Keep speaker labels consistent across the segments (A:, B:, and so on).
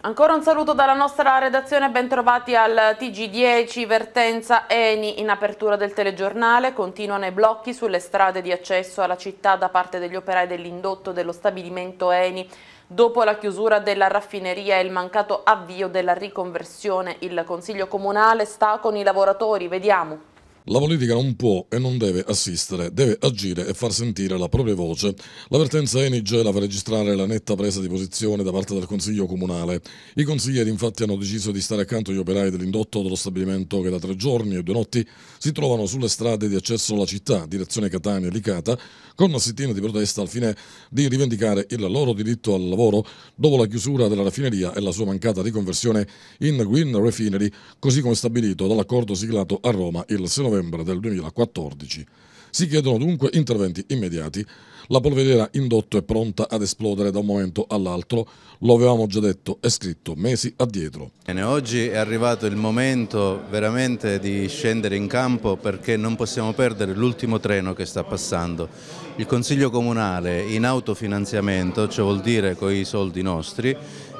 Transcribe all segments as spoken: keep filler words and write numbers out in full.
A: Ancora un saluto dalla nostra redazione, bentrovati al T G dieci, vertenza Eni in apertura del telegiornale, continuano i blocchi sulle strade di accesso alla città da parte degli operai dell'indotto dello stabilimento Eni. Dopo la chiusura della raffineria e il mancato avvio della riconversione, il Consiglio Comunale sta con i lavoratori, vediamo.
B: La politica non può e non deve assistere, deve agire e far sentire la propria voce. L'avvertenza Eni Gela fa registrare la netta presa di posizione da parte del Consiglio Comunale. I consiglieri infatti hanno deciso di stare accanto agli operai dell'indotto dello stabilimento che da tre giorni e due notti si trovano sulle strade di accesso alla città, direzione Catania e Licata, con sit-in di protesta al fine di rivendicare il loro diritto al lavoro dopo la chiusura della raffineria e la sua mancata riconversione in Green Refinery, così come stabilito dall'accordo siglato a Roma il sei novembre del duemilaquattordici. Si chiedono dunque interventi immediati. La polveriera indotto è pronta ad esplodere da un momento all'altro, lo avevamo già detto e scritto mesi addietro.
C: Bene, oggi è arrivato il momento veramente di scendere in campo perché non possiamo perdere l'ultimo treno che sta passando. Il Consiglio Comunale in autofinanziamento, cioè vuol dire con i soldi nostri,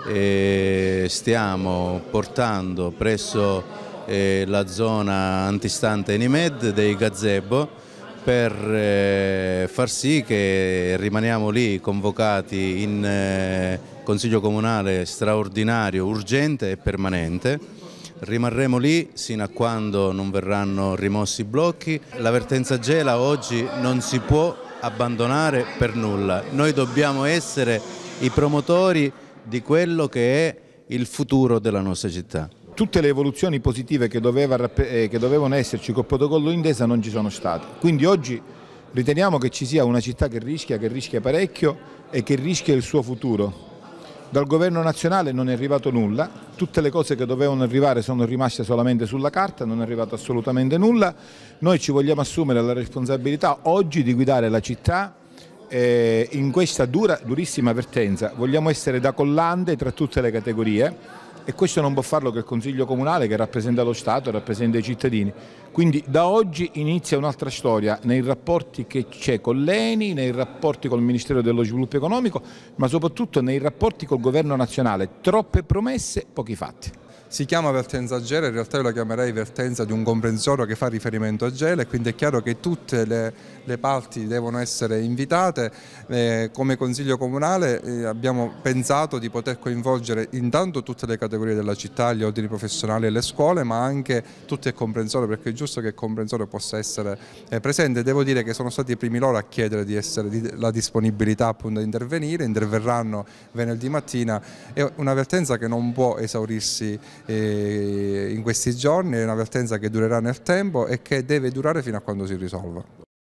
C: e stiamo portando presso eh, la zona antistante Enimed dei gazebo per eh, far sì che rimaniamo lì convocati in eh, Consiglio Comunale straordinario, urgente e permanente. Rimarremo lì sino a quando non verranno rimossi i blocchi. L'avvertenza Gela oggi non si può abbandonare per nulla. Noi dobbiamo essere i promotori di quello che è il futuro della nostra città.
D: Tutte le evoluzioni positive che, doveva, che dovevano esserci col protocollo d'intesa non ci sono state. Quindi oggi riteniamo che ci sia una città che rischia, che rischia parecchio e che rischia il suo futuro. Dal governo nazionale non è arrivato nulla, tutte le cose che dovevano arrivare sono rimaste solamente sulla carta, non è arrivato assolutamente nulla. Noi ci vogliamo assumere la responsabilità oggi di guidare la città eh, in questa dura, durissima avvertenza. Vogliamo essere da collante tra tutte le categorie. E questo non può farlo che il Consiglio Comunale che rappresenta lo Stato, rappresenta i cittadini. Quindi da oggi inizia un'altra storia nei rapporti che c'è con l'Eni, nei rapporti col Ministero dello Sviluppo Economico, ma soprattutto nei rapporti col Governo nazionale. Troppe promesse, pochi fatti.
E: Si chiama vertenza Gela, in realtà io la chiamerei vertenza di un comprensorio che fa riferimento a Gela e quindi è chiaro che tutte le, le parti devono essere invitate. Eh, come Consiglio Comunale eh, abbiamo pensato di poter coinvolgere intanto tutte le categorie della città, gli ordini professionali e le scuole, ma anche tutto il comprensorio, perché è giusto che il comprensorio possa essere eh, presente. Devo dire che sono stati i primi loro a chiedere di essere di, la disponibilità appunto a intervenire, interverranno venerdì mattina. È un'avvertenza che non può esaurirsi in questi giorni, è un'avvertenza che durerà nel tempo e che deve durare fino a quando si risolva.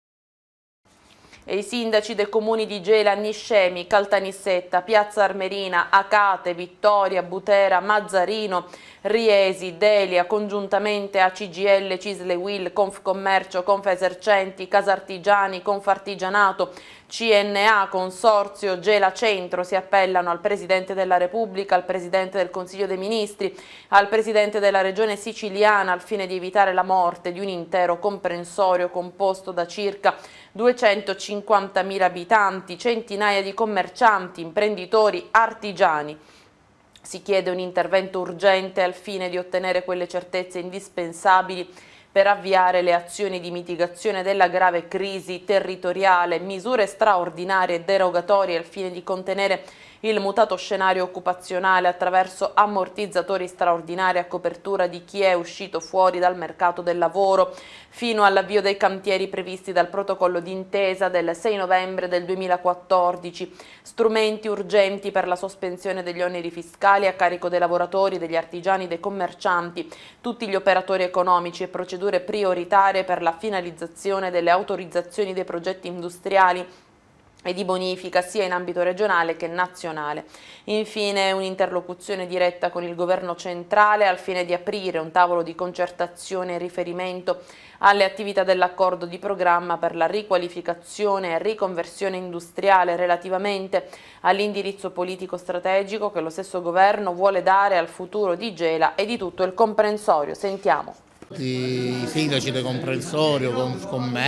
A: E i sindaci dei comuni di Gela, Niscemi, Caltanissetta, Piazza Armerina, Acate, Vittoria, Butera, Mazzarino, Riesi, Delia, congiuntamente a C G I L, Cisle Will, Confcommercio, Confesercenti, Casartigiani, Confartigianato, C N A, Consorzio Gela Centro si appellano al Presidente della Repubblica, al Presidente del Consiglio dei Ministri, al Presidente della Regione Siciliana al fine di evitare la morte di un intero comprensorio composto da circa duecentocinquantamila abitanti, centinaia di commercianti, imprenditori, artigiani. Si chiede un intervento urgente al fine di ottenere quelle certezze indispensabili per avviare le azioni di mitigazione della grave crisi territoriale, misure straordinarie e derogatorie al fine di contenere il mutato scenario occupazionale attraverso ammortizzatori straordinari a copertura di chi è uscito fuori dal mercato del lavoro, fino all'avvio dei cantieri previsti dal protocollo d'intesa del sei novembre del duemilaquattordici, strumenti urgenti per la sospensione degli oneri fiscali a carico dei lavoratori, degli artigiani, dei commercianti, tutti gli operatori economici e procedure prioritarie per la finalizzazione delle autorizzazioni dei progetti industriali e di bonifica sia in ambito regionale che nazionale. Infine un'interlocuzione diretta con il governo centrale al fine di aprire un tavolo di concertazione in riferimento alle attività dell'accordo di programma per la riqualificazione e riconversione industriale relativamente all'indirizzo politico strategico che lo stesso governo vuole dare al futuro di Gela e di tutto il comprensorio. Sentiamo.
F: I sindaci del comprensorio,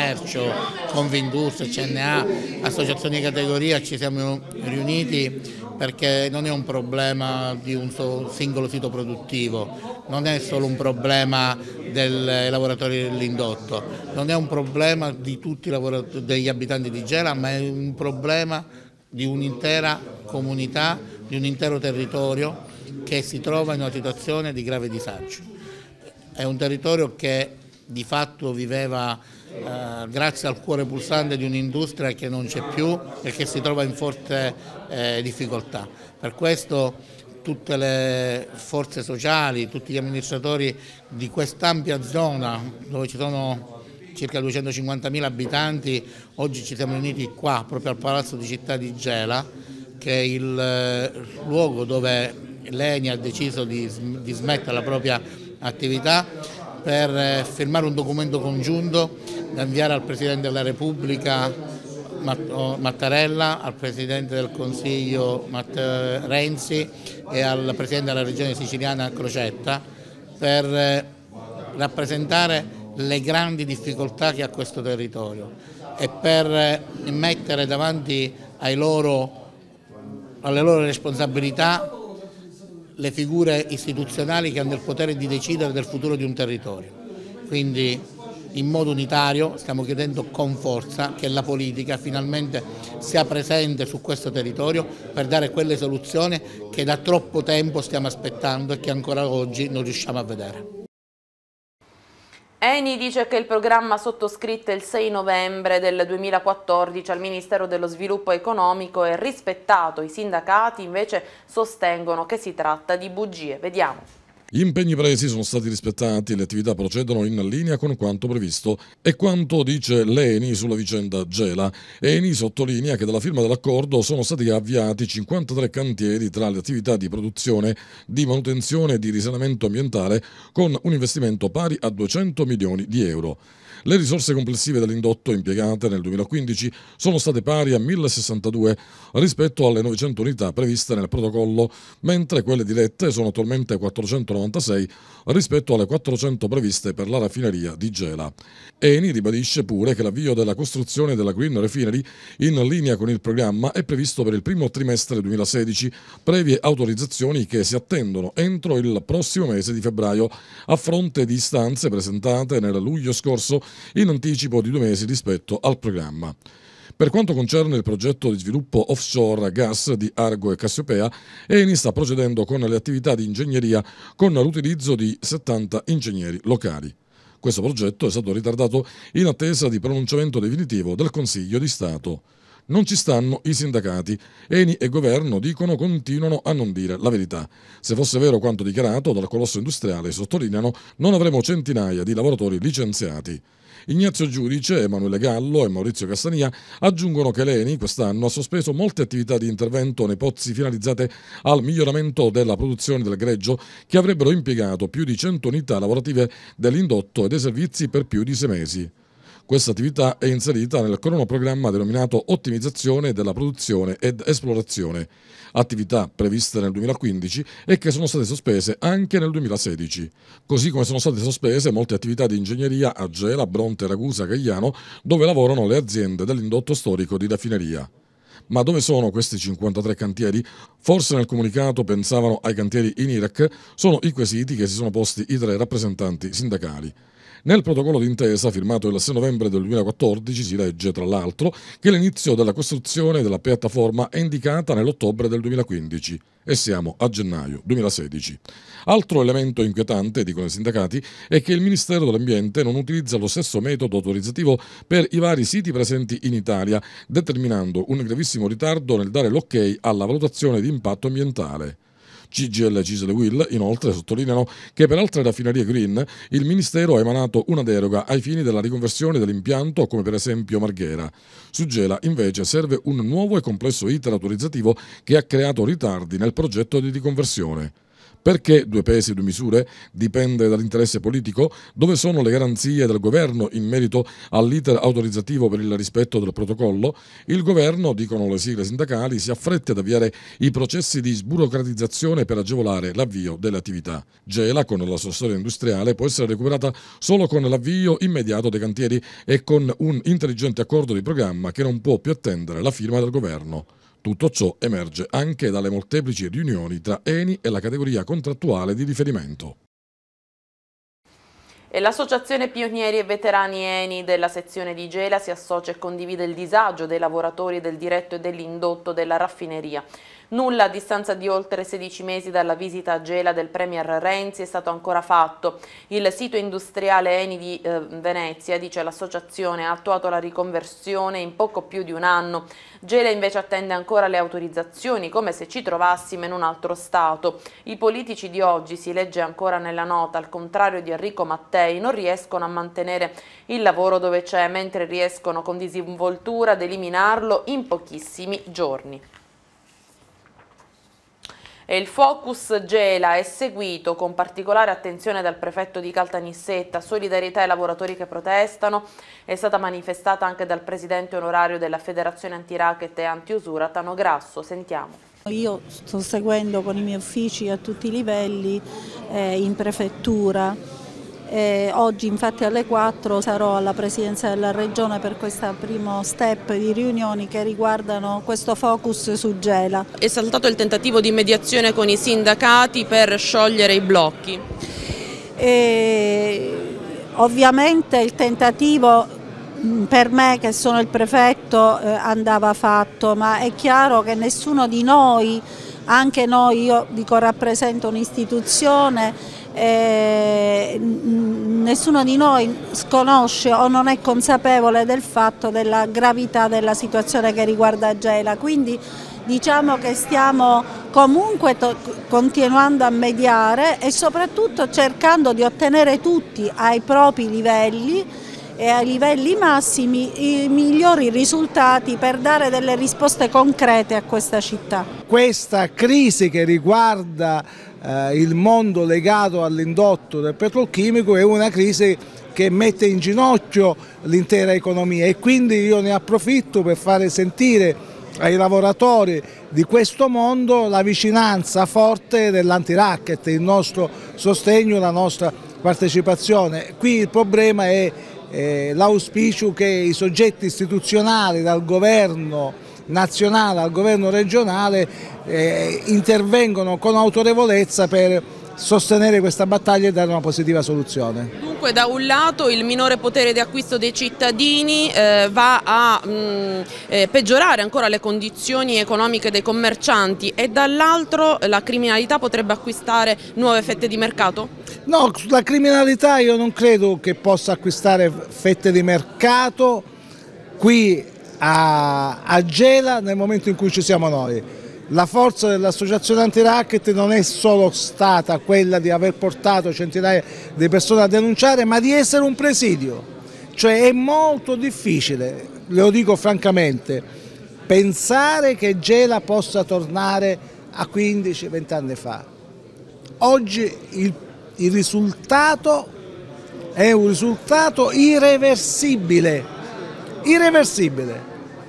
F: Confcommercio, Confindustria, C N A, associazioni di categoria ci siamo riuniti perché non è un problema di un singolo sito produttivo, non è solo un problema dei lavoratori dell'indotto, non è un problema di tutti i lavoratori, degli abitanti di Gela, ma è un problema di un'intera comunità, di un intero territorio che si trova in una situazione di grave disagio. È un territorio che di fatto viveva eh, grazie al cuore pulsante di un'industria che non c'è più e che si trova in forte eh, difficoltà. Per questo tutte le forze sociali, tutti gli amministratori di quest'ampia zona dove ci sono circa duecentocinquantamila abitanti, oggi ci siamo riuniti qua proprio al Palazzo di Città di Gela, che è il eh, luogo dove l'ENI ha deciso di, di smettere la propria attività, per firmare un documento congiunto da inviare al Presidente della Repubblica Mattarella, al Presidente del Consiglio Renzi e al Presidente della Regione Siciliana Crocetta, per rappresentare le grandi difficoltà che ha questo territorio e per mettere davanti ai loro, alle loro responsabilità le figure istituzionali che hanno il potere di decidere del futuro di un territorio. Quindi in modo unitario stiamo chiedendo con forza che la politica finalmente sia presente su questo territorio per dare quelle soluzioni che da troppo tempo stiamo aspettando e che ancora oggi non riusciamo a vedere.
A: Eni dice che il programma sottoscritto il sei novembre del duemilaquattordici al Ministero dello Sviluppo Economico è rispettato, i sindacati invece sostengono che si tratta di bugie. Vediamo.
B: Gli impegni presi sono stati rispettati e le attività procedono in linea con quanto previsto e quanto dice l'Eni sulla vicenda Gela. Eni sottolinea che dalla firma dell'accordo sono stati avviati cinquantatré cantieri tra le attività di produzione, di manutenzione e di risanamento ambientale con un investimento pari a duecento milioni di euro. Le risorse complessive dell'indotto impiegate nel duemilaquindici sono state pari a mille sessantadue rispetto alle novecento unità previste nel protocollo, mentre quelle dirette sono attualmente quattrocentonovantasei rispetto alle quattrocento previste per la raffineria di Gela. Eni ribadisce pure che l'avvio della costruzione della Green Refinery in linea con il programma è previsto per il primo trimestre duemilasedici, previe autorizzazioni che si attendono entro il prossimo mese di febbraio, a fronte di istanze presentate nel luglio scorso in anticipo di due mesi rispetto al programma. Per quanto concerne il progetto di sviluppo offshore gas di Argo e Cassiopea, Eni sta procedendo con le attività di ingegneria con l'utilizzo di settanta ingegneri locali. Questo progetto è stato ritardato in attesa di pronunciamento definitivo del Consiglio di Stato. Non ci stanno i sindacati. Eni e governo dicono continuano a non dire la verità. Se fosse vero quanto dichiarato dal colosso industriale, sottolineano, non avremo centinaia di lavoratori licenziati. Ignazio Giudice, Emanuele Gallo e Maurizio Castania aggiungono che l'Eni quest'anno ha sospeso molte attività di intervento nei pozzi finalizzate al miglioramento della produzione del greggio, che avrebbero impiegato più di cento unità lavorative dell'indotto e dei servizi per più di sei mesi. Questa attività è inserita nel cronoprogramma denominato Ottimizzazione della produzione ed esplorazione, attività previste nel duemilaquindici e che sono state sospese anche nel duemilasedici. Così come sono state sospese molte attività di ingegneria a Gela, Bronte, Ragusa, Cagliano, dove lavorano le aziende dell'indotto storico di raffineria. Ma dove sono questi cinquantatré cantieri? Forse nel comunicato pensavano ai cantieri in Iraq, sono i quesiti che si sono posti i tre rappresentanti sindacali. Nel protocollo d'intesa firmato il sei novembre del duemilaquattordici si legge, tra l'altro, che l'inizio della costruzione della piattaforma è indicata nell'ottobre del duemilaquindici e siamo a gennaio duemilasedici. Altro elemento inquietante, dicono i sindacati, è che il Ministero dell'Ambiente non utilizza lo stesso metodo autorizzativo per i vari siti presenti in Italia, determinando un gravissimo ritardo nel dare l'ok alla valutazione di impatto ambientale. C G I L, Cisle e U I L inoltre sottolineano che per altre raffinerie green il Ministero ha emanato una deroga ai fini della riconversione dell'impianto, come per esempio Marghera. Su Gela invece serve un nuovo e complesso iter autorizzativo che ha creato ritardi nel progetto di riconversione. Perché due pesi e due misure? Dipende dall'interesse politico? Dove sono le garanzie del governo in merito all'iter autorizzativo per il rispetto del protocollo? Il governo, dicono le sigle sindacali, si affretta ad avviare i processi di sburocratizzazione per agevolare l'avvio delle attività. Gela, con la sua storia industriale, può essere recuperata solo con l'avvio immediato dei cantieri e con un intelligente accordo di programma che non può più attendere la firma del governo. Tutto ciò emerge anche dalle molteplici riunioni tra Eni e la categoria contrattuale di riferimento.
A: E l'Associazione Pionieri e Veterani Eni della sezione di Gela si associa e condivide il disagio dei lavoratori del diretto e dell'indotto della raffineria. Nulla a distanza di oltre sedici mesi dalla visita a Gela del Premier Renzi è stato ancora fatto. Il sito industriale Eni di eh, Venezia, dice l'associazione, ha attuato la riconversione in poco più di un anno. Gela invece attende ancora le autorizzazioni, come se ci trovassimo in un altro stato. I politici di oggi, si legge ancora nella nota, al contrario di Enrico Mattei, non riescono a mantenere il lavoro dove c'è, mentre riescono con disinvoltura ad eliminarlo in pochissimi giorni. E il Focus Gela è seguito con particolare attenzione dal prefetto di Caltanissetta. Solidarietà ai lavoratori che protestano è stata manifestata anche dal presidente onorario della Federazione Antiracket e Antiusura, Tano Grasso. Sentiamo.
G: Io sto seguendo con i miei uffici a tutti i livelli eh, in prefettura. Eh, oggi infatti alle quattro sarò alla Presidenza della Regione per questo primo step di riunioni che riguardano questo focus su Gela.
A: È saltato il tentativo di mediazione con i sindacati per sciogliere i blocchi.
G: E, ovviamente il tentativo per me, che sono il prefetto, eh, andava fatto, ma è chiaro che nessuno di noi, anche noi, io dico rappresento un'istituzione, Eh, nessuno di noi sconosce o non è consapevole del fatto della gravità della situazione che riguarda Gela, quindi diciamo che stiamo comunque continuando a mediare e soprattutto cercando di ottenere tutti ai propri livelli e ai livelli massimi i migliori risultati per dare delle risposte concrete a questa città.
H: Questa crisi che riguarda eh, il mondo legato all'indotto del petrolchimico è una crisi che mette in ginocchio l'intera economia e quindi io ne approfitto per fare sentire ai lavoratori di questo mondo la vicinanza forte dell'Antiracket, il nostro sostegno, la nostra partecipazione. Qui il problema è Eh, l'auspicio che i soggetti istituzionali, dal governo nazionale al governo regionale, eh, intervengono con autorevolezza per sostenere questa battaglia e dare una positiva soluzione.
A: Dunque, da un lato il minore potere di acquisto dei cittadini eh, va a mh, eh, peggiorare ancora le condizioni economiche dei commercianti e dall'altro la criminalità potrebbe acquistare nuove fette di mercato?
H: No, la criminalità io non credo che possa acquistare fette di mercato qui a, a Gela nel momento in cui ci siamo noi. La forza dell'associazione Antiracket non è solo stata quella di aver portato centinaia di persone a denunciare, ma di essere un presidio. Cioè è molto difficile, lo dico francamente, pensare che Gela possa tornare a quindici venti anni fa. Oggi il Il risultato è un risultato irreversibile, irreversibile.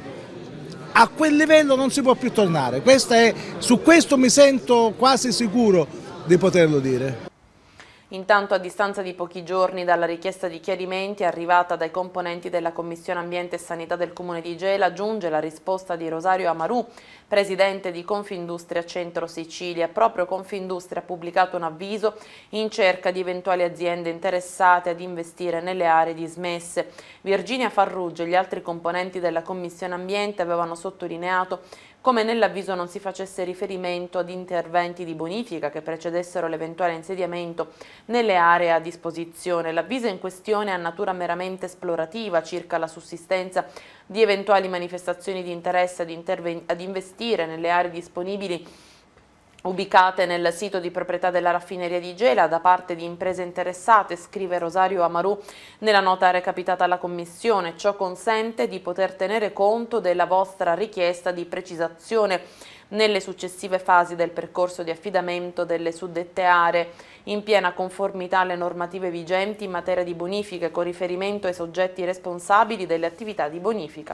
H: A quel livello non si può più tornare. Questa è, su questo mi sento quasi sicuro di poterlo dire.
A: Intanto, a distanza di pochi giorni dalla richiesta di chiarimenti arrivata dai componenti della Commissione Ambiente e Sanità del Comune di Gela, giunge la risposta di Rosario Amarù, presidente di Confindustria Centro Sicilia. Proprio Confindustria ha pubblicato un avviso in cerca di eventuali aziende interessate ad investire nelle aree dismesse. Virginia Farrugia e gli altri componenti della Commissione Ambiente avevano sottolineato come nell'avviso non si facesse riferimento ad interventi di bonifica che precedessero l'eventuale insediamento nelle aree a disposizione. L'avviso in questione ha natura meramente esplorativa circa la sussistenza di eventuali manifestazioni di interesse ad, ad investire nelle aree disponibili ubicate nel sito di proprietà della raffineria di Gela da parte di imprese interessate, scrive Rosario Amarù nella nota recapitata alla Commissione. Ciò consente di poter tenere conto della vostra richiesta di precisazione nelle successive fasi del percorso di affidamento delle suddette aree, in piena conformità alle normative vigenti in materia di bonifiche con riferimento ai soggetti responsabili delle attività di bonifica.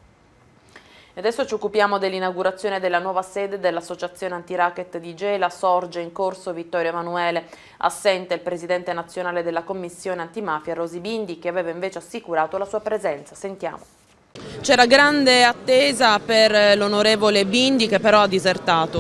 A: E adesso ci occupiamo dell'inaugurazione della nuova sede dell'Associazione Antiracket di Gela. Sorge in corso Vittorio Emanuele, assente il presidente nazionale della Commissione Antimafia Rosi Bindi, che aveva invece assicurato la sua presenza. Sentiamo. C'era grande attesa per l'onorevole Bindi che però ha disertato.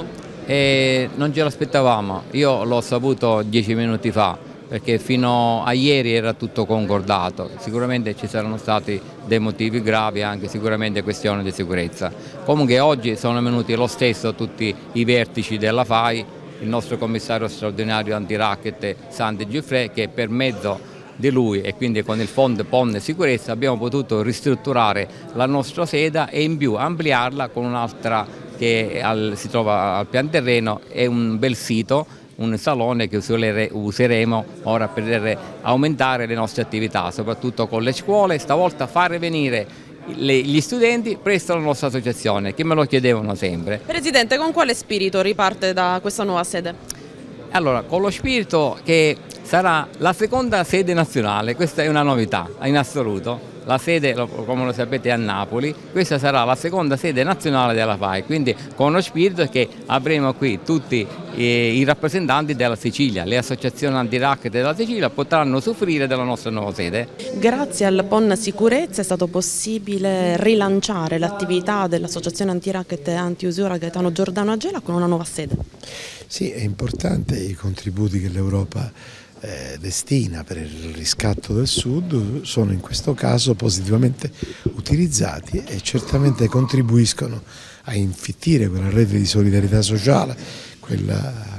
I: E non ce l'aspettavamo, io l'ho saputo dieci minuti fa, perché fino a ieri era tutto concordato. Sicuramente ci saranno stati dei motivi gravi, anche sicuramente questioni di sicurezza. Comunque oggi sono venuti lo stesso tutti i vertici della F A I, il nostro commissario straordinario antiracket Santi Giuffre, che per mezzo di lui e quindi con il Fondo P O N Sicurezza abbiamo potuto ristrutturare la nostra sede e in più ampliarla con un'altra che al, si trova al pian terreno. È un bel sito, un salone che useremo ora per aumentare le nostre attività, soprattutto con le scuole, stavolta fare venire gli studenti presso la nostra associazione, che me lo chiedevano sempre.
A: Presidente, con quale spirito riparte da questa nuova sede?
I: Allora, con lo spirito che sarà la seconda sede nazionale, questa è una novità in assoluto. La sede, come lo sapete, è a Napoli, questa sarà la seconda sede nazionale della F A I, quindi con lo spirito che avremo qui tutti eh, i rappresentanti della Sicilia, le associazioni antiracket della Sicilia potranno soffrire della nostra nuova sede.
A: Grazie al P O N Sicurezza è stato possibile rilanciare l'attività dell'associazione antiracket e antiusura Gaetano Giordano a Gela con una nuova sede.
J: Sì, è importante i contributi che l'Europa Eh, destina per il riscatto del Sud sono in questo caso positivamente utilizzati e certamente contribuiscono a infittire quella rete di solidarietà sociale, quel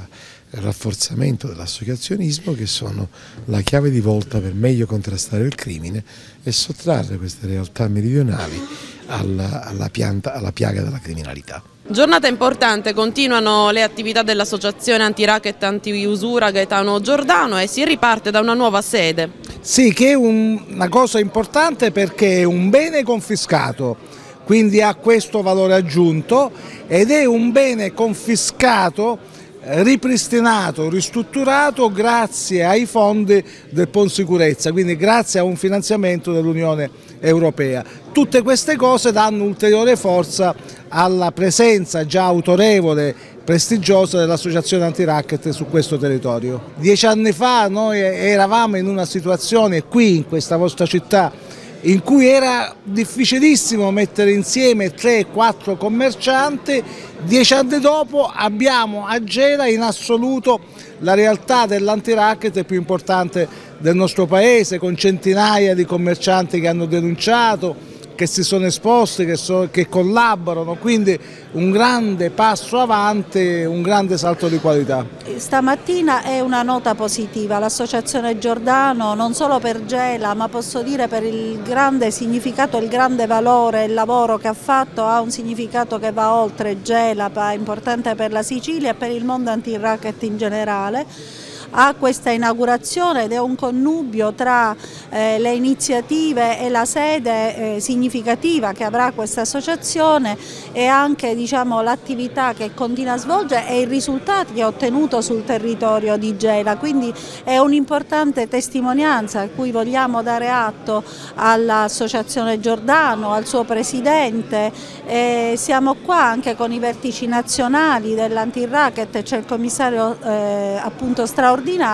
J: rafforzamento dell'associazionismo che sono la chiave di volta per meglio contrastare il crimine e sottrarre queste realtà meridionali alla, alla, pianta, alla piaga della criminalità.
A: Giornata importante, continuano le attività dell'associazione antiracket e antiusura Gaetano Giordano e si riparte da una nuova sede.
H: Sì, che è un, una cosa importante perché è un bene confiscato, quindi ha questo valore aggiunto ed è un bene confiscato ripristinato, ristrutturato grazie ai fondi del P O N Sicurezza, quindi grazie a un finanziamento dell'Unione Europea. Tutte queste cose danno ulteriore forza alla presenza già autorevole, prestigiosa dell'associazione antiracket su questo territorio. Dieci anni fa noi eravamo in una situazione qui in questa vostra città in cui era difficilissimo mettere insieme tre quattro commercianti. Dieci anni dopo abbiamo a Gela in assoluto la realtà dell'antiracket più importante del nostro paese, con centinaia di commercianti che hanno denunciato, che si sono esposti, che, so, che collaborano, quindi un grande passo avanti, un grande salto di qualità.
G: Stamattina è una nota positiva, l'associazione Giordano non solo per Gela ma posso dire per il grande significato, il grande valore, il lavoro che ha fatto ha un significato che va oltre Gela, è importante per la Sicilia e per il mondo antiracket in generale. A questa inaugurazione ed è un connubio tra eh, le iniziative e la sede eh, significativa che avrà questa associazione e anche diciamo, l'attività che continua a svolgere e i risultati che ha ottenuto sul territorio di Gela, quindi è un'importante testimonianza a cui vogliamo dare atto all'associazione Giordano, al suo presidente. E siamo qua anche con i vertici nazionali dell'antiracket, c'è il commissario eh, appunto straordinario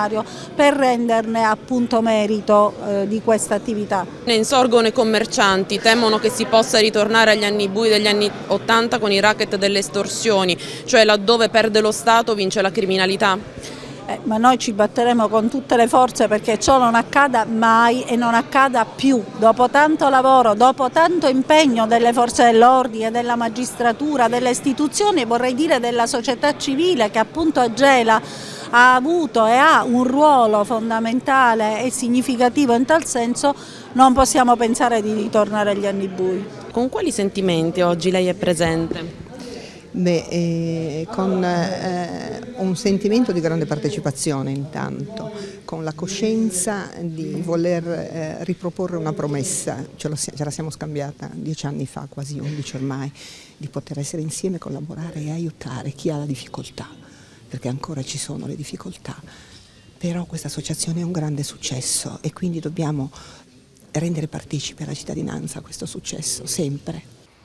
G: per renderne appunto merito eh, di questa attività.
A: Ne insorgono i commercianti, temono che si possa ritornare agli anni bui degli anni ottanta con i racket delle estorsioni, cioè laddove perde lo Stato vince la criminalità.
G: Eh, ma noi ci batteremo con tutte le forze perché ciò non accada mai e non accada più. Dopo tanto lavoro, dopo tanto impegno delle forze dell'ordine, della magistratura, delle istituzioni, vorrei dire della società civile che appunto a Gela ha avuto e ha un ruolo fondamentale e significativo in tal senso, non possiamo pensare di ritornare agli anni bui.
A: Con quali sentimenti oggi lei è presente?
K: Beh, eh, con eh, un sentimento di grande partecipazione intanto, con la coscienza di voler eh, riproporre una promessa, ce, lo, ce la siamo scambiata dieci anni fa, quasi undici ormai, di poter essere insieme, collaborare e aiutare chi ha la difficoltà, perché ancora ci sono le difficoltà, però questa associazione è un grande successo e quindi dobbiamo rendere partecipe la cittadinanza a questo successo, sempre.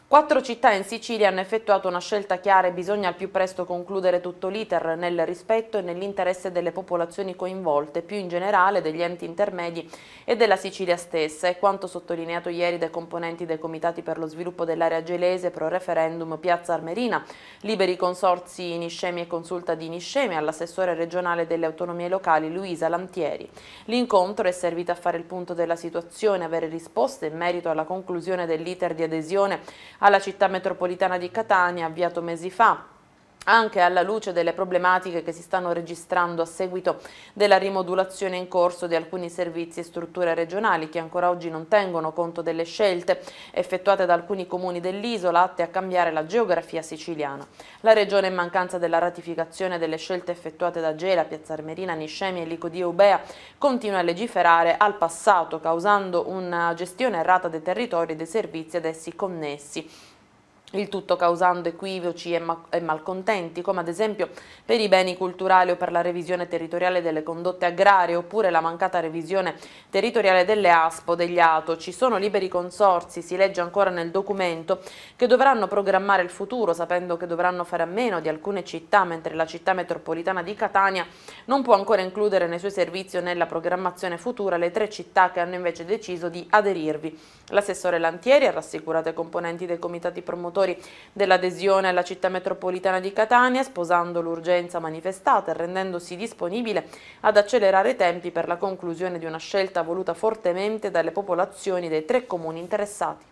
A: Quattro città in Sicilia hanno effettuato una scelta chiara e bisogna al più presto concludere tutto l'iter nel rispetto e nell'interesse delle popolazioni coinvolte, più in generale degli enti intermedi e della Sicilia stessa, è quanto sottolineato ieri dai componenti dei comitati per lo sviluppo dell'area gelese, pro referendum Piazza Armerina, liberi consorzi Niscemi e consulta di Niscemi all'assessore regionale delle autonomie locali Luisa Lantieri. L'incontro è servito a fare il punto della situazione, avere risposte in merito alla conclusione dell'iter di adesione alla città metropolitana di Catania, avviato mesi fa, anche alla luce delle problematiche che si stanno registrando a seguito della rimodulazione in corso di alcuni servizi e strutture regionali che ancora oggi non tengono conto delle scelte effettuate da alcuni comuni dell'isola atte a cambiare la geografia siciliana. La Regione, in mancanza della ratificazione delle scelte effettuate da Gela, Piazza Armerina, Niscemi e Licodia Eubea, continua a legiferare al passato, causando una gestione errata dei territori e dei servizi ad essi connessi. Il tutto causando equivoci e, ma e malcontenti, come ad esempio per i beni culturali o per la revisione territoriale delle condotte agrarie, oppure la mancata revisione territoriale delle A S P O, degli A T O. Ci sono liberi consorzi, si legge ancora nel documento, che dovranno programmare il futuro, sapendo che dovranno fare a meno di alcune città, mentre la città metropolitana di Catania non può ancora includere nei suoi servizi o nella programmazione futura le tre città che hanno invece deciso di aderirvi. L'assessore Lantieri ha rassicurato i componenti dei comitati promotori dell'adesione alla città metropolitana di Catania, sposando l'urgenza manifestata e rendendosi disponibile ad accelerare i tempi per la conclusione di una scelta voluta fortemente dalle popolazioni dei tre comuni interessati.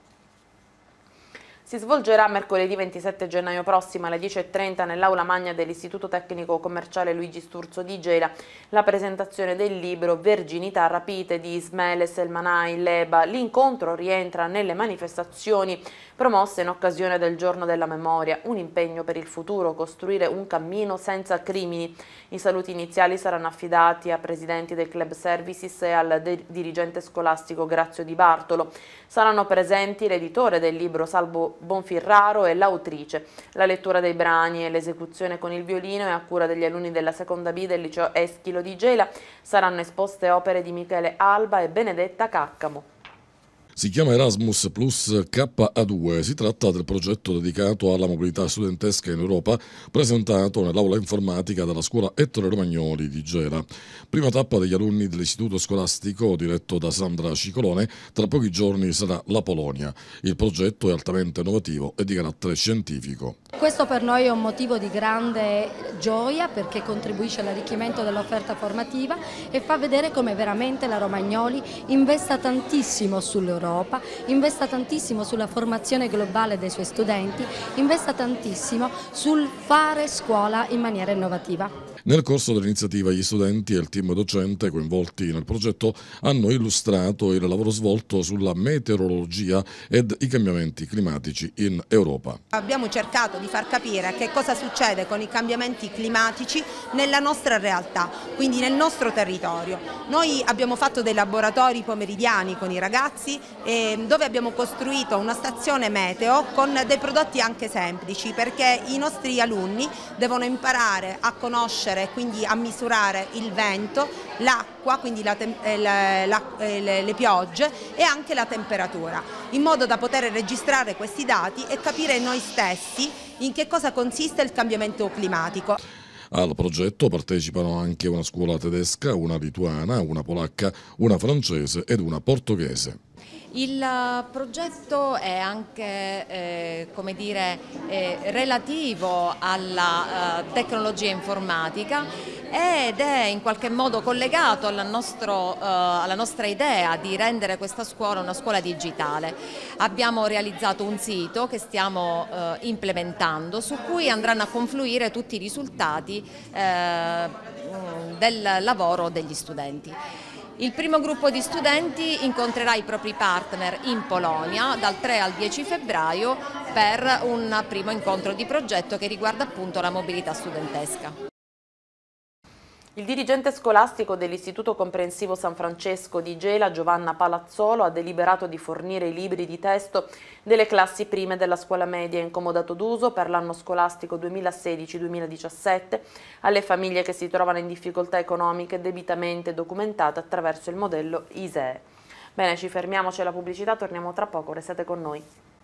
A: Si svolgerà mercoledì ventisette gennaio prossimo alle dieci e trenta nell'aula magna dell'Istituto Tecnico Commerciale Luigi Sturzo di Gela la presentazione del libro Verginità rapite di Ismaele Selmanai Leba. L'incontro rientra nelle manifestazioni promosse in occasione del Giorno della Memoria, un impegno per il futuro, costruire un cammino senza crimini. I saluti iniziali saranno affidati a presidenti del Club Services e al dirigente scolastico Grazio Di Bartolo. Saranno presenti l'editore del libro Salvo Bonfirraro e l'autrice. La lettura dei brani e l'esecuzione con il violino è a cura degli alunni della seconda B del liceo Eschilo di Gela. Saranno esposte opere di Michele Alba e Benedetta Caccamo.
B: Si chiama Erasmus Plus K A due, si tratta del progetto dedicato alla mobilità studentesca in Europa presentato nell'aula informatica della scuola Ettore Romagnoli di Gela. Prima tappa degli alunni dell'istituto scolastico diretto da Sandra Cicolone, tra pochi giorni sarà la Polonia. Il progetto è altamente innovativo e di carattere scientifico.
L: Questo per noi è un motivo di grande gioia perché contribuisce all'arricchimento dell'offerta formativa e fa vedere come veramente la Romagnoli investa tantissimo sull'Europa. Europa, investa tantissimo sulla formazione globale dei suoi studenti, investa tantissimo sul fare scuola in maniera innovativa.
B: Nel corso dell'iniziativa gli studenti e il team docente coinvolti nel progetto hanno illustrato il lavoro svolto sulla meteorologia ed i cambiamenti climatici in Europa.
M: Abbiamo cercato di far capire che cosa succede con i cambiamenti climatici nella nostra realtà, quindi nel nostro territorio. Noi abbiamo fatto dei laboratori pomeridiani con i ragazzi eh, dove abbiamo costruito una stazione meteo con dei prodotti anche semplici, perché i nostri alunni devono imparare a conoscere e quindi a misurare il vento, l'acqua, quindi la la, la, le, le piogge e anche la temperatura, in modo da poter registrare questi dati e capire noi stessi in che cosa consiste il cambiamento climatico.
B: Al progetto partecipano anche una scuola tedesca, una lituana, una polacca, una francese ed una portoghese.
N: Il progetto è anche eh, come dire, eh, relativo alla eh, tecnologia informatica ed è in qualche modo collegato alla, nostro, eh, alla nostra idea di rendere questa scuola una scuola digitale. Abbiamo realizzato un sito che stiamo eh, implementando, su cui andranno a confluire tutti i risultati eh, del lavoro degli studenti. Il primo gruppo di studenti incontrerà i propri partner in Polonia dal tre al dieci febbraio per un primo incontro di progetto che riguarda appunto la mobilità studentesca.
A: Il dirigente scolastico dell'Istituto Comprensivo San Francesco di Gela, Giovanna Palazzolo, ha deliberato di fornire i libri di testo delle classi prime della scuola media in comodato d'uso per l'anno scolastico duemilasedici duemiladiciassette alle famiglie che si trovano in difficoltà economiche debitamente documentate attraverso il modello I S E E. Bene, ci fermiamo, c'è la pubblicità, torniamo tra poco, restate con noi.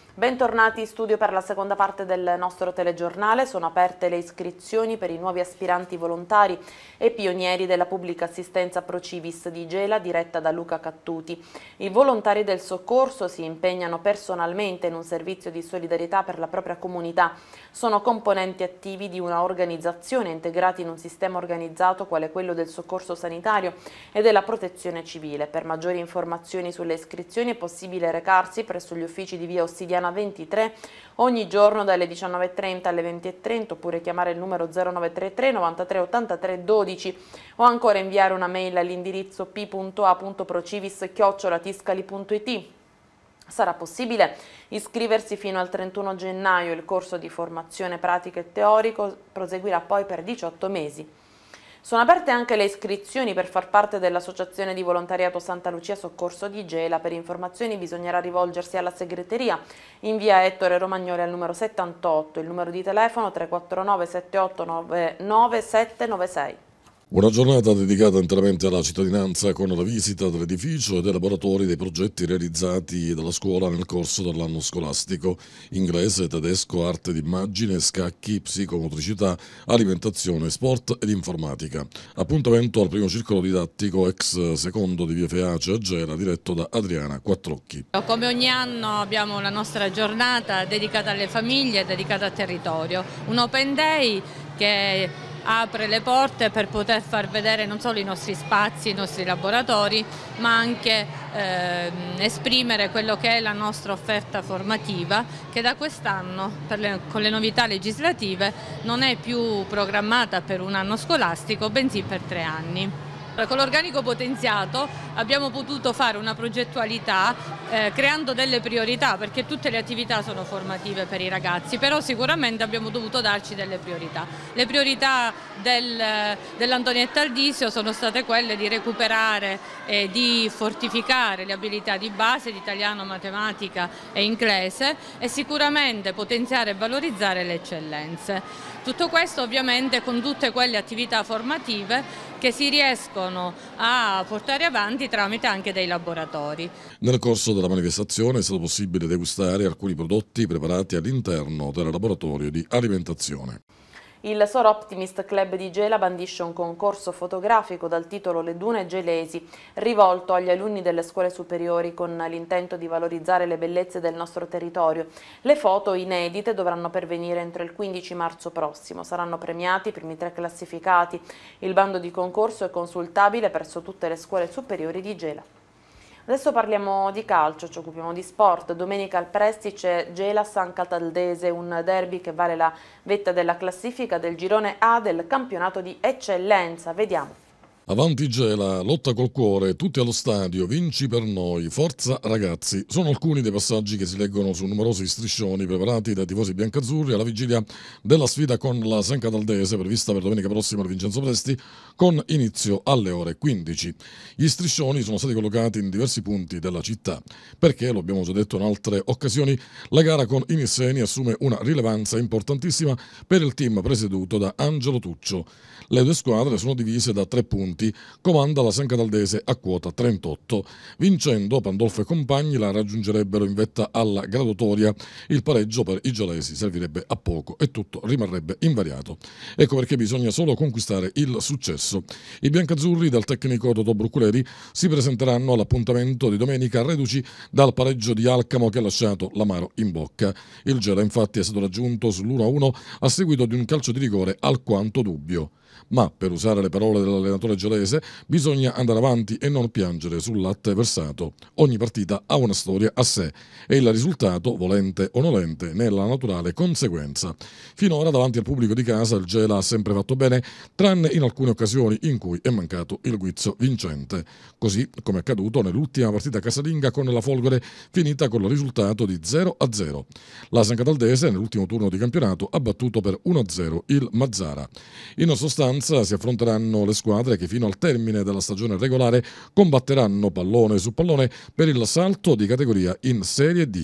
A: Bentornati in studio per la seconda parte del nostro telegiornale. Sono aperte le iscrizioni per i nuovi aspiranti volontari e pionieri della pubblica assistenza Procivis di Gela, diretta da Luca Cattuti. I volontari del soccorso si impegnano personalmente in un servizio di solidarietà per la propria comunità. Sono componenti attivi di una organizzazione integrati in un sistema organizzato quale quello del soccorso sanitario e della protezione civile. Per maggiori informazioni sulle iscrizioni è possibile recarsi presso gli uffici di via Ossidiana ventitré ogni giorno dalle diciannove e trenta alle venti e trenta, oppure chiamare il numero zero nove tre tre novantatré ottantatré dodici o ancora inviare una mail all'indirizzo p punto a punto procivis chiocciola tiscali punto it. Sarà possibile iscriversi fino al trentuno gennaio. Il corso di formazione pratica e teorico proseguirà poi per diciotto mesi. Sono aperte anche le iscrizioni per far parte dell'Associazione di Volontariato Santa Lucia Soccorso di Gela. Per informazioni bisognerà rivolgersi alla segreteria in via Ettore Romagnoli al numero settantotto, il numero di telefono tre quattro nove sette otto nove nove sette nove sei.
B: Una giornata dedicata interamente alla cittadinanza con la visita dell'edificio e dei laboratori dei progetti realizzati dalla scuola nel corso dell'anno scolastico: inglese, tedesco, arte d'immagine, scacchi, psicomotricità, alimentazione, sport ed informatica. Appuntamento al primo circolo didattico ex secondo di via Feace a Gela, diretto da Adriana Quattrocchi.
O: Come ogni anno abbiamo la nostra giornata dedicata alle famiglie, dedicata al territorio. Un open day che apre le porte per poter far vedere non solo i nostri spazi, i nostri laboratori, ma anche eh, esprimere quello che è la nostra offerta formativa, che da quest'anno, con le novità legislative, non è più programmata per un anno scolastico, bensì per tre anni. Con l'organico potenziato abbiamo potuto fare una progettualità eh, creando delle priorità, perché tutte le attività sono formative per i ragazzi, però sicuramente abbiamo dovuto darci delle priorità. Le priorità del, dell'Antonietta Aldisio sono state quelle di recuperare e di fortificare le abilità di base di italiano, matematica e inglese, e sicuramente potenziare e valorizzare le eccellenze. Tutto questo ovviamente con tutte quelle attività formative che si riescono a portare avanti tramite anche dei laboratori.
B: Nel corso della manifestazione è stato possibile degustare alcuni prodotti preparati all'interno del laboratorio di alimentazione.
A: Il Sor Optimist Club di Gela bandisce un concorso fotografico dal titolo Le Dune Gelesi, rivolto agli alunni delle scuole superiori con l'intento di valorizzare le bellezze del nostro territorio. Le foto inedite dovranno pervenire entro il quindici marzo prossimo. Saranno premiati i primi tre classificati. Il bando di concorso è consultabile presso tutte le scuole superiori di Gela. Adesso parliamo di calcio, ci occupiamo di sport. Domenica al Prestice Gela San Cataldese, un derby che vale la vetta della classifica del girone A del campionato di eccellenza. Vediamo.
B: Avanti Gela, lotta col cuore, tutti allo stadio, vinci per noi, forza ragazzi. Sono alcuni dei passaggi che si leggono su numerosi striscioni preparati dai tifosi biancazzurri alla vigilia della sfida con la San Cataldese, prevista per domenica prossima al Vincenzo Presti, con inizio alle ore quindici. Gli striscioni sono stati collocati in diversi punti della città, perché, lo abbiamo già detto in altre occasioni, la gara con Inisseni assume una rilevanza importantissima per il team presieduto da Angelo Tuccio. Le due squadre sono divise da tre punti. Comanda la San Cataldese a quota trentotto. Vincendo, Pandolfo e compagni la raggiungerebbero in vetta alla graduatoria. Il pareggio per i gelesi servirebbe a poco e tutto rimarrebbe invariato. Ecco perché bisogna solo conquistare il successo. I biancazzurri del tecnico Totò Brucculeri si presenteranno all'appuntamento di domenica reduci dal pareggio di Alcamo che ha lasciato l'amaro in bocca. Il Gela infatti è stato raggiunto sull'uno a uno a seguito di un calcio di rigore alquanto dubbio. Ma, per usare le parole dell'allenatore gelese, bisogna andare avanti e non piangere sul latte versato. Ogni partita ha una storia a sé e il risultato, volente o nolente, ne è la naturale conseguenza. Finora, davanti al pubblico di casa, il Gela ha sempre fatto bene, tranne in alcune occasioni in cui è mancato il guizzo vincente. Così come è accaduto nell'ultima partita casalinga con la Folgore, finita con il risultato di zero a zero. La San Cataldese, nell'ultimo turno di campionato, ha battuto per uno a zero il Mazzara. In sostanza, si affronteranno le squadre che fino al termine della stagione regolare combatteranno pallone su pallone per il salto di categoria in Serie D.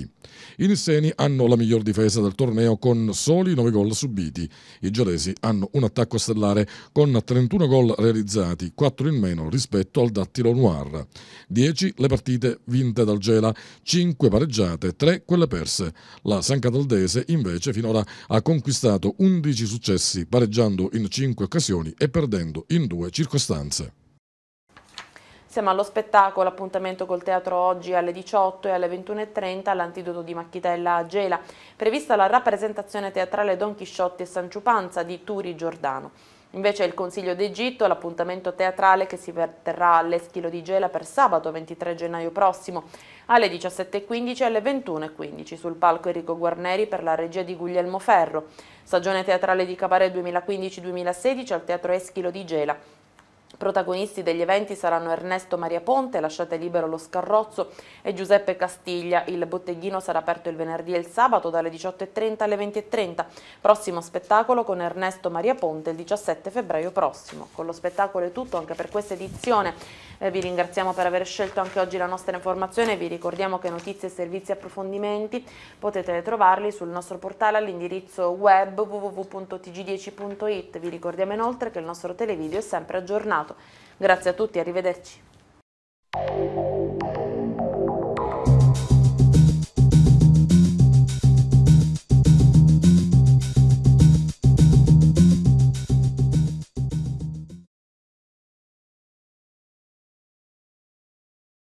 B: I nisseni hanno la miglior difesa del torneo con soli nove gol subiti. I gelesi hanno un attacco stellare con trentuno gol realizzati, quattro in meno rispetto al Dattilo Noir. dieci le partite vinte dal Gela, cinque pareggiate, tre quelle perse. La San Cataldese invece finora ha conquistato undici successi, pareggiando in cinque occasioni e perdendo in due circostanze.
A: Siamo allo spettacolo, appuntamento col teatro oggi alle diciotto e alle ventuno e trenta all'Antidoto di Macchitella a Gela. Prevista la rappresentazione teatrale Don Chisciotti e Sancio Panza di Turi Giordano. Invece il Consiglio d'Egitto, l'appuntamento teatrale che si terrà all'Eschilo di Gela per sabato ventitré gennaio prossimo alle diciassette e quindici e alle ventuno e quindici sul palco Enrico Guarneri per la regia di Guglielmo Ferro. Stagione teatrale di Cabaret duemilaquindici duemilasedici al Teatro Eschilo di Gela. Protagonisti degli eventi saranno Ernesto Maria Ponte, Lasciate libero lo Scarrozzo, e Giuseppe Castiglia. Il botteghino sarà aperto il venerdì e il sabato dalle diciotto e trenta alle venti e trenta. Prossimo spettacolo con Ernesto Maria Ponte il diciassette febbraio prossimo. Con lo spettacolo è tutto anche per questa edizione. Eh, vi ringraziamo per aver scelto anche oggi la nostra informazione. Vi ricordiamo che notizie, servizi e approfondimenti potete trovarli sul nostro portale all'indirizzo web w w w punto t g dieci punto i t. Vi ricordiamo inoltre che il nostro televideo è sempre aggiornato. Grazie a tutti, arrivederci.